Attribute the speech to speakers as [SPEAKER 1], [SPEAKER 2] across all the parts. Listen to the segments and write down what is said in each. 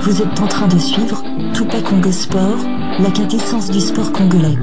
[SPEAKER 1] Vous êtes en train de suivre Tupac Congo Sport, la quintessence du sport congolais.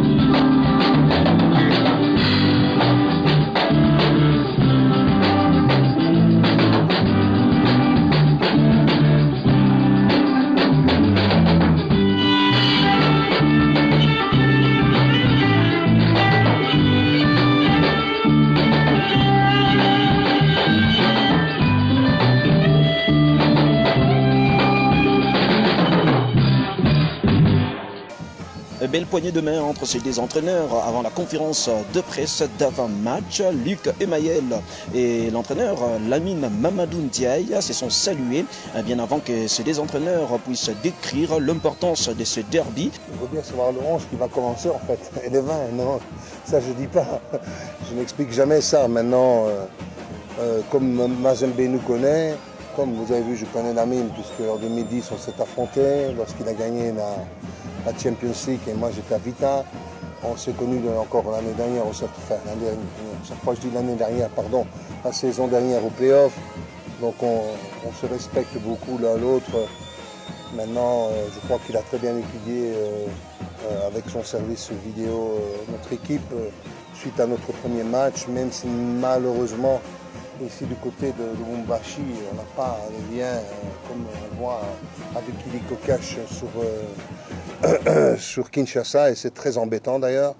[SPEAKER 2] Belle poignée de main entre ces deux entraîneurs avant la conférence de presse d'avant-match. Luc Emayel et l'entraîneur Lamine Mamadou Ndiaye se sont salués bien avant que ces deux entraîneurs puissent décrire l'importance de ce derby.
[SPEAKER 3] Il faut bien savoir le 11 qui va commencer en fait, et les 20, non, ça je dis pas, je n'explique jamais ça. Maintenant, comme Mazembe nous connaît, comme vous avez vu, je connais Lamine puisque en 2010 on s'est affrontés lorsqu'il a gagné la Champions League et moi j'étais à Vita. On s'est connus encore l'année dernière, chaque fois je dis l'année dernière, pardon, la saison dernière au play-off. Donc on se respecte beaucoup l'un l'autre. Maintenant, je crois qu'il a très bien étudié avec son service vidéo notre équipe suite à notre premier match, même si malheureusement ici du côté de Lubumbashi, on n'a pas de lien comme on voit avec Iliko Cash sur Kinshasa et c'est très embêtant d'ailleurs.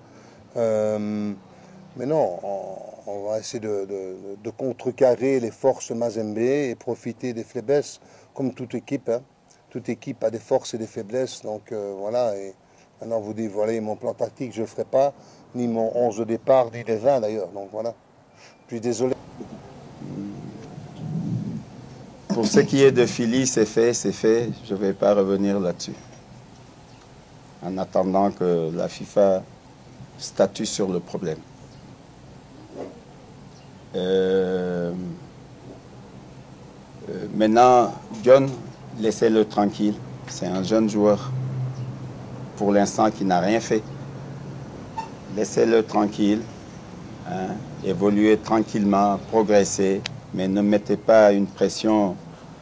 [SPEAKER 3] Mais non, on va essayer de contrecarrer les forces Mazembe et profiter des faiblesses comme toute équipe. Hein. Toute équipe a des forces et des faiblesses. Donc voilà, et maintenant vous dites, voilà, mon plan tactique, je ne le ferai pas, ni mon 11 de départ, ni les 20 d'ailleurs. Donc voilà, je suis désolé.
[SPEAKER 4] Pour ce qui est de Philly, c'est fait, je ne vais pas revenir là-dessus. En attendant que la FIFA statue sur le problème. Maintenant, John, laissez-le tranquille. C'est un jeune joueur, pour l'instant, qui n'a rien fait. Laissez-le tranquille, hein, évoluer tranquillement, progresser, mais ne mettez pas une pression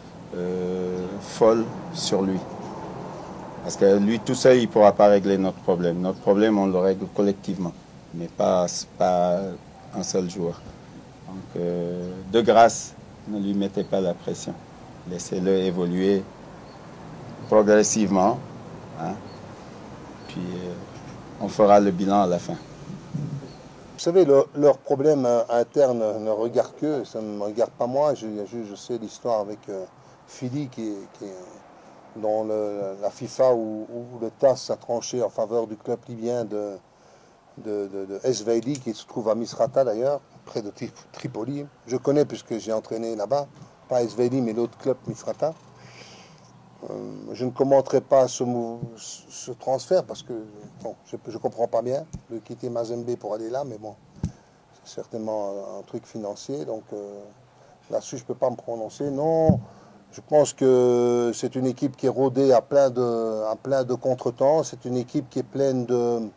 [SPEAKER 4] folle sur lui. Parce que lui tout seul, il ne pourra pas régler notre problème. Notre problème, on le règle collectivement, mais pas un seul joueur. Donc, de grâce, ne lui mettez pas la pression. Laissez-le évoluer progressivement. Hein, puis, on fera le bilan à la fin.
[SPEAKER 3] Vous savez, leur problème interne ne regarde que, ça ne me regarde pas moi. Je sais l'histoire avec Philly qui est dans la FIFA où le TAS a tranché en faveur du club libyen de Esveili qui se trouve à Misrata d'ailleurs, près de Tripoli. Je connais puisque j'ai entraîné là-bas, pas Esveili mais l'autre club Misrata. Je ne commenterai pas ce transfert parce que bon, je ne comprends pas bien de quitter Mazembe pour aller là, mais bon, c'est certainement un truc financier, donc là-dessus je ne peux pas me prononcer. Non, je pense que c'est une équipe qui est rodée à plein de contretemps, c'est une équipe qui est pleine de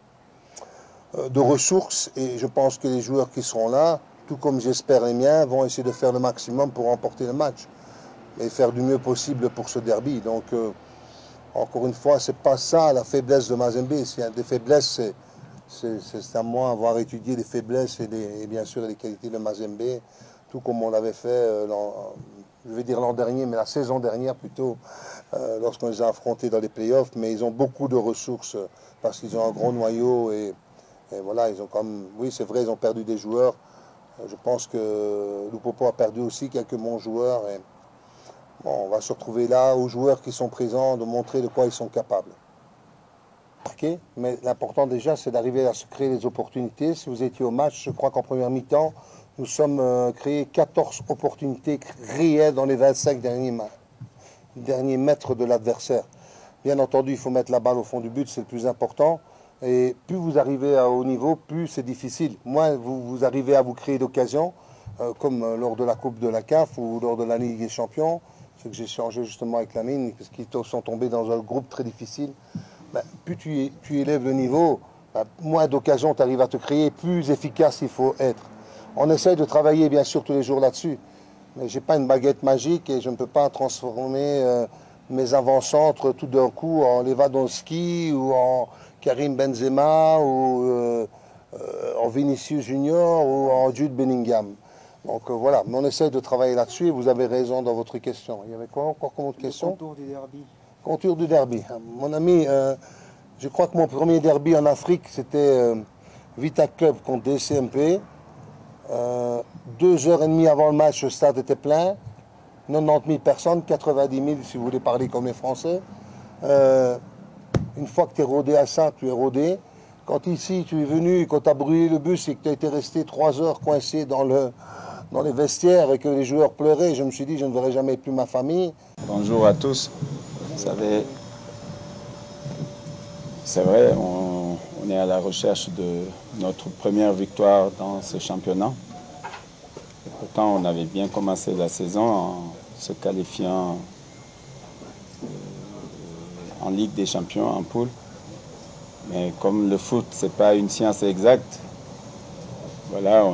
[SPEAKER 3] ressources et je pense que les joueurs qui seront là, tout comme j'espère les miens, vont essayer de faire le maximum pour remporter le match et faire du mieux possible pour ce derby. Donc, encore une fois, c'est pas ça la faiblesse de Mazembe. S'il y a des faiblesses, c'est à moi d'avoir étudié les faiblesses et bien sûr les qualités de Mazembe, tout comme on l'avait fait, je vais dire l'an dernier, mais la saison dernière plutôt, lorsqu'on les a affrontés dans les playoffs. Mais ils ont beaucoup de ressources parce qu'ils ont un gros noyau et voilà, ils ont comme, oui, c'est vrai, ils ont perdu des joueurs. Je pense que Lupopo a perdu aussi quelques bons joueurs. Et, bon, on va se retrouver là aux joueurs qui sont présents, de montrer de quoi ils sont capables. Okay. Mais l'important déjà, c'est d'arriver à se créer des opportunités. Si vous étiez au match, je crois qu'en première mi-temps, nous sommes créés 14 opportunités réelles dans les 25 derniers mètres de l'adversaire. Bien entendu, il faut mettre la balle au fond du but, c'est le plus important. Et plus vous arrivez à haut niveau, plus c'est difficile. Moins vous arrivez à vous créer d'occasions, comme lors de la Coupe de la CAF ou lors de la Ligue des Champions. Ce que j'ai changé justement avec Lamine, parce qu'ils sont tombés dans un groupe très difficile. Ben, plus tu élèves le niveau, ben, moins d'occasions tu arrives à te créer, plus efficace il faut être. On essaye de travailler bien sûr tous les jours là-dessus, mais je n'ai pas une baguette magique et je ne peux pas transformer mes avant-centres tout d'un coup en Lewandowski ou en Karim Benzema ou en Vinicius Junior ou en Jude Bellingham. Donc voilà, mais on essaye de travailler là-dessus et vous avez raison dans votre question. Il y avait quoi encore comme autre question?
[SPEAKER 5] Le contour du derby.
[SPEAKER 3] Contour du derby. Mon ami, je crois que mon premier derby en Afrique, c'était Vita Club contre DCMP. 2h30 avant le match, le stade était plein. 90 000 personnes, 90 000 si vous voulez parler comme les Français. Une fois que tu es rodé à ça, tu es rodé. Quand ici tu es venu, quand tu as brûlé le bus et que tu as été resté 3 heures coincé dans les vestiaires et que les joueurs pleuraient, je me suis dit je ne verrai jamais plus ma famille.
[SPEAKER 4] Bonjour à tous. Vous savez, c'est vrai, on est à la recherche de notre première victoire dans ce championnat. Et pourtant, on avait bien commencé la saison en se qualifiant en Ligue des Champions, en poule. Mais comme le foot, ce n'est pas une science exacte, voilà,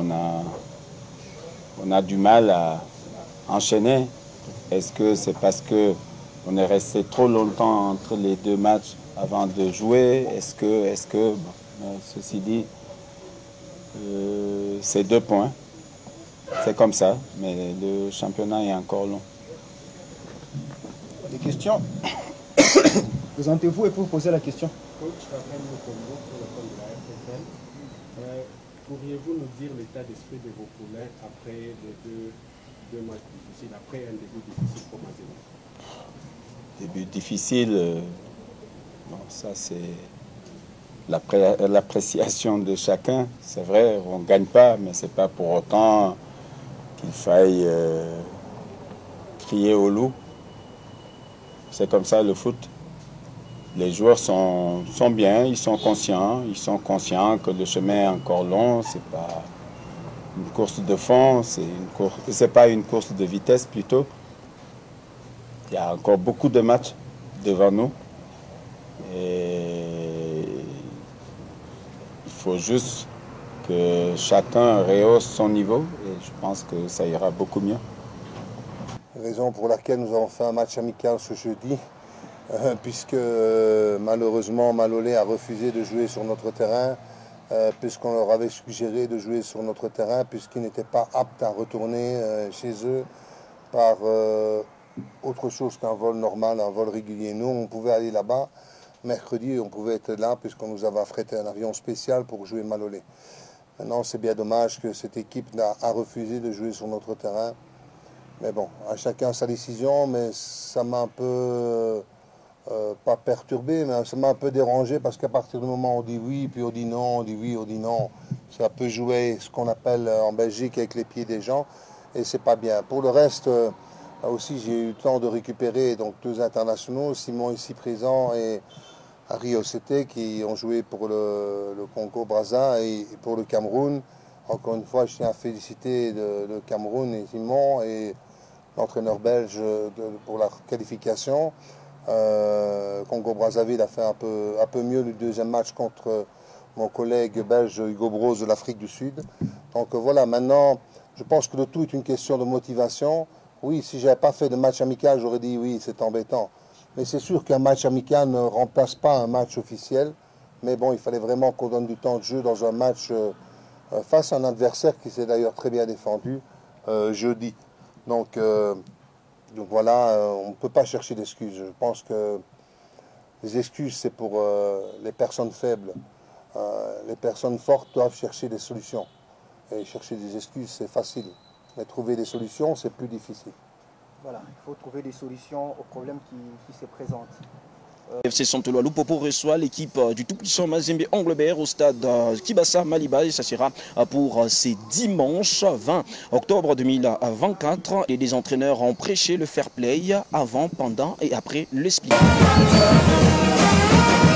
[SPEAKER 4] on a du mal à enchaîner. Est-ce que c'est parce qu'on est resté trop longtemps entre les deux matchs avant de jouer? Est-ce que bon, ceci dit, c'est 2 points. C'est comme ça, mais le championnat est encore long.
[SPEAKER 5] Des questions? Présentez-vous et pour poser la question.
[SPEAKER 6] Coach Raphaël Mutombo pour le compte de la RFFL. Pourriez-vous nous dire l'état d'esprit de vos poulains après les deux matchs difficiles, après un début difficile pour Mazembe?
[SPEAKER 4] Début difficile, bon, ça c'est l'appréciation de chacun. C'est vrai, on ne gagne pas, mais ce n'est pas pour autant qu'il faille crier au loup. C'est comme ça le foot. Les joueurs sont bien, ils sont conscients que le chemin est encore long. C'est pas une course de fond, c'est pas une course de vitesse plutôt. Il y a encore beaucoup de matchs devant nous et il faut juste que chacun rehausse son niveau et je pense que ça ira beaucoup mieux.
[SPEAKER 3] Raison pour laquelle nous avons fait un match amical ce jeudi. Puisque malheureusement Malolé a refusé de jouer sur notre terrain, puisqu'on leur avait suggéré de jouer sur notre terrain, puisqu'ils n'étaient pas aptes à retourner chez eux par autre chose qu'un vol normal, un vol régulier. Nous, on pouvait aller là-bas, mercredi, on pouvait être là, puisqu'on nous avait affrété un avion spécial pour jouer Malolé. Maintenant, c'est bien dommage que cette équipe a refusé de jouer sur notre terrain. Mais bon, à chacun sa décision, mais ça m'a un peu... pas perturbé, mais ça m'a un peu dérangé parce qu'à partir du moment où on dit oui, puis on dit non, on dit oui, on dit non, ça peut jouer ce qu'on appelle en Belgique avec les pieds des gens et c'est pas bien. Pour le reste, là aussi j'ai eu le temps de récupérer donc 2 internationaux, Simon ici présent et Harry Ossété qui ont joué pour le Congo-Brazza et pour le Cameroun. Encore une fois, je tiens à féliciter le Cameroun et Simon et l'entraîneur belge pour la qualification. Congo-Brazzaville a fait un peu mieux le deuxième match contre mon collègue belge Hugo Broos de l'Afrique du Sud. Donc voilà, maintenant, je pense que le tout est une question de motivation. Oui, si je n'avais pas fait de match amical, j'aurais dit oui, c'est embêtant. Mais c'est sûr qu'un match amical ne remplace pas un match officiel. Mais bon, il fallait vraiment qu'on donne du temps de jeu dans un match face à un adversaire qui s'est d'ailleurs très bien défendu jeudi. Donc voilà, on ne peut pas chercher d'excuses. Je pense que les excuses, c'est pour les personnes faibles. Les personnes fortes doivent chercher des solutions. Et chercher des excuses, c'est facile. Mais trouver des solutions, c'est plus difficile.
[SPEAKER 5] Voilà, il faut trouver des solutions aux problèmes qui se présentent.
[SPEAKER 2] FC Santolo Lupopo reçoit l'équipe du tout-puissant Mazembe Anglebert au stade Kibasa Maliba et ça sera pour ces dimanche 20 octobre 2024. Et les entraîneurs ont prêché le fair play avant, pendant et après le split.